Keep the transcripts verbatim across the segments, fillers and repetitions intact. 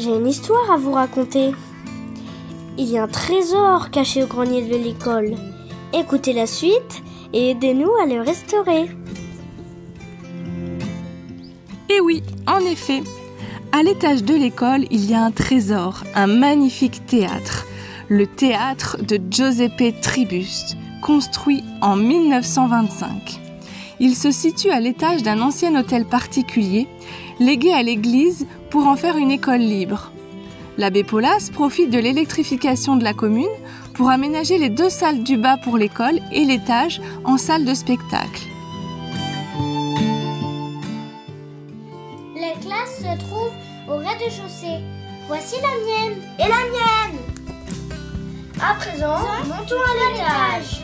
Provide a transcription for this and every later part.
J'ai une histoire à vous raconter. Il y a un trésor caché au grenier de l'école. Écoutez la suite et aidez-nous à le restaurer. Et oui, en effet, à l'étage de l'école, il y a un trésor, un magnifique théâtre. Le théâtre de Giuseppe Tribus, construit en mille neuf cent vingt-cinq. Il se situe à l'étage d'un ancien hôtel particulier, légué à l'église pour en faire une école libre. L'abbé Paulas profite de l'électrification de la commune pour aménager les deux salles du bas pour l'école et l'étage en salle de spectacle. Les classes se trouvent au rez-de-chaussée. Voici la mienne et la mienne. À présent, montons à l'étage.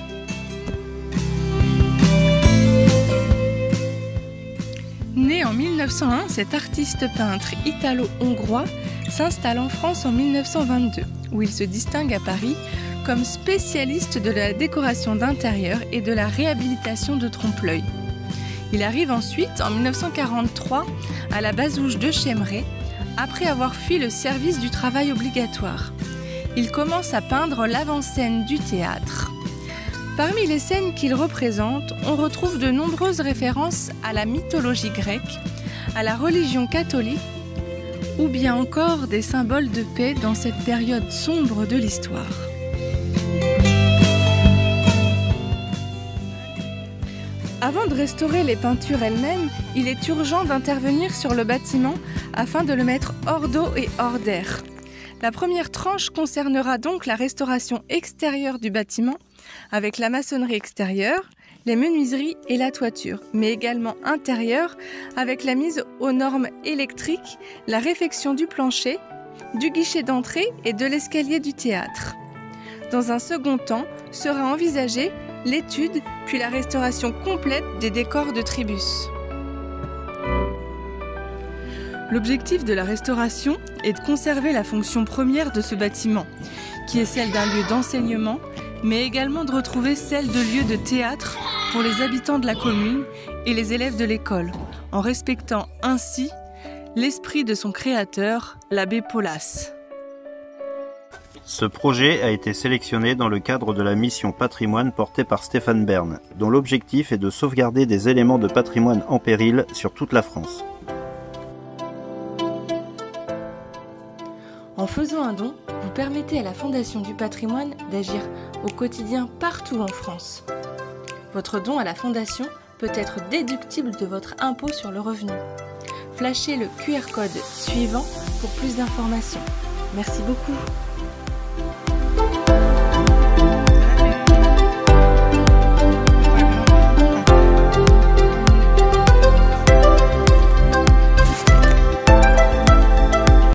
Né en mille neuf cent un, cet artiste peintre italo-hongrois s'installe en France en mille neuf cent vingt-deux, où il se distingue à Paris comme spécialiste de la décoration d'intérieur et de la réhabilitation de trompe-l'œil. Il arrive ensuite, en mille neuf cent quarante-trois, à la Bazouge de Chémeraye, après avoir fui le service du travail obligatoire. Il commence à peindre l'avant-scène du théâtre. Parmi les scènes qu'il représente, on retrouve de nombreuses références à la mythologie grecque, à la religion catholique, ou bien encore des symboles de paix dans cette période sombre de l'histoire. Avant de restaurer les peintures elles-mêmes, il est urgent d'intervenir sur le bâtiment afin de le mettre hors d'eau et hors d'air. La première tranche concernera donc la restauration extérieure du bâtiment, avec la maçonnerie extérieure, les menuiseries et la toiture, mais également intérieure, avec la mise aux normes électriques, la réfection du plancher, du guichet d'entrée et de l'escalier du théâtre. Dans un second temps, sera envisagée l'étude puis la restauration complète des décors de Tribus. L'objectif de la restauration est de conserver la fonction première de ce bâtiment, qui est celle d'un lieu d'enseignement, mais également de retrouver celle de lieu de théâtre pour les habitants de la commune et les élèves de l'école, en respectant ainsi l'esprit de son créateur, l'abbé Paulas. Ce projet a été sélectionné dans le cadre de la mission patrimoine portée par Stéphane Bern, dont l'objectif est de sauvegarder des éléments de patrimoine en péril sur toute la France. En faisant un don, vous permettez à la Fondation du patrimoine d'agir au quotidien partout en France. Votre don à la Fondation peut être déductible de votre impôt sur le revenu. Flashez le Q R code suivant pour plus d'informations. Merci beaucoup.